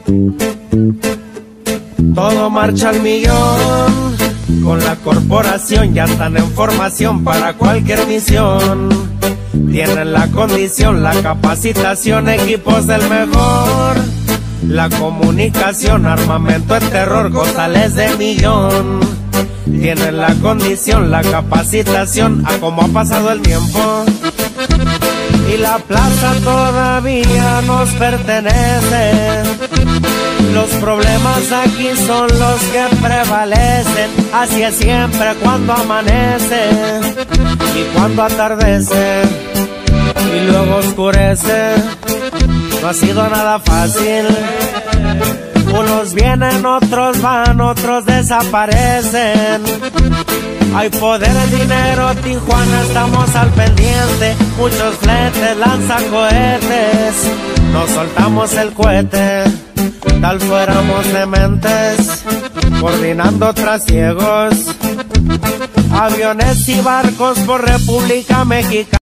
Todo marcha al millón, con la corporación ya están en formación para cualquier misión. Tienen la condición, la capacitación, equipos del mejor. La comunicación, armamento en terror, costales de millón. Tienen la condición, la capacitación, a como ha pasado el tiempo. Y la plaza todavía nos pertenece. Los problemas aquí son los que prevalecen. Así es siempre cuando amanece y cuando atardece y luego oscurece. No ha sido nada fácil. Unos vienen, otros van, otros desaparecen. Hay poder, dinero, Tijuana, estamos al pendiente. Muchos fletes, lanzacohetes, nos soltamos el cohete. Tal fuéramos dementes, coordinando trasiegos, aviones y barcos por República Mexicana.